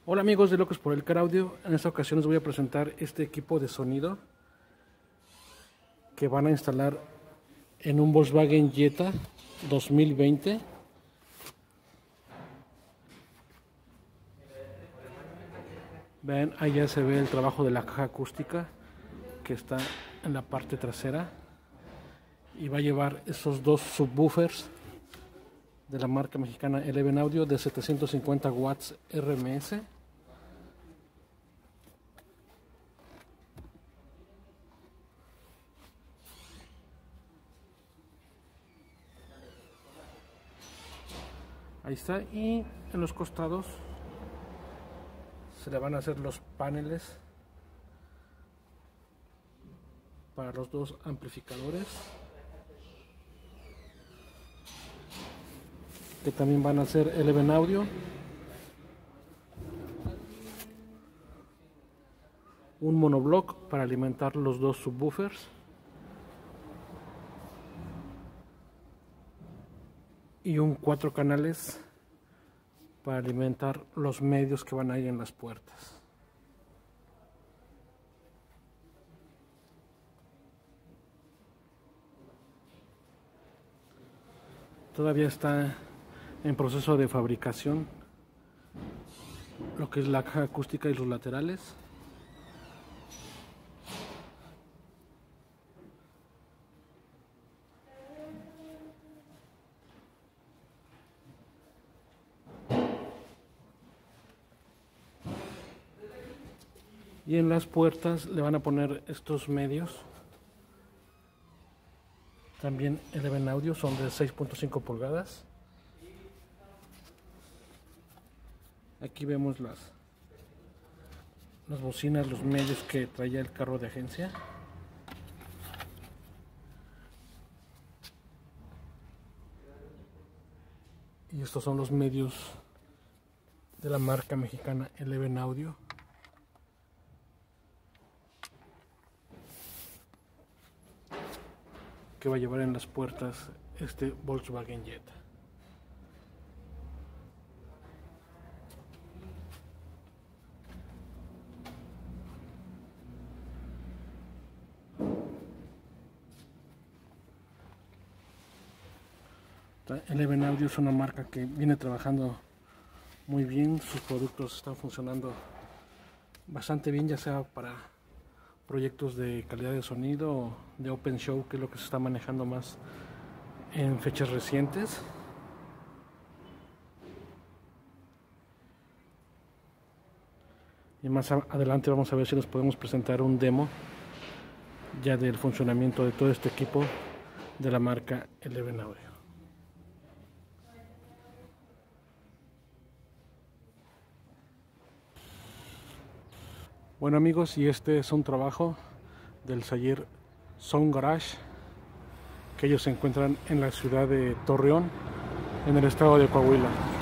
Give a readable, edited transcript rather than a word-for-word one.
Hola amigos de Locos por el Car Audio, en esta ocasión les voy a presentar este equipo de sonido que van a instalar en un Volkswagen Jetta 2020. Vean, ahí ya se ve el trabajo de la caja acústica que está en la parte trasera y va a llevar esos dos subwoofers de la marca mexicana Eleven Audio de 750 watts RMS. Ahí está, y en los costados se le van a hacer los paneles para los dos amplificadores, que también van a ser Eleven Audio. Un monoblock para alimentar los dos subwoofers y un 4 canales para alimentar los medios que van a ir en las puertas. Todavía está en proceso de fabricación lo que es la caja acústica y los laterales. Y en las puertas le van a poner estos medios, también Eleven Audio, son de 6.5 pulgadas. Aquí vemos las bocinas, los medios que traía el carro de agencia. Y estos son los medios de la marca mexicana Eleven Audio. Que va a llevar en las puertas este Volkswagen Jetta. Eleven Audio es una marca que viene trabajando muy bien, sus productos están funcionando bastante bien, ya sea para proyectos de calidad de sonido o de open show, que es lo que se está manejando más en fechas recientes. Y más adelante vamos a ver si nos podemos presentar un demo ya del funcionamiento de todo este equipo de la marca Eleven Audio. Bueno amigos, y este es un trabajo del taller Sound Garage, que ellos se encuentran en la ciudad de Torreón, en el estado de Coahuila.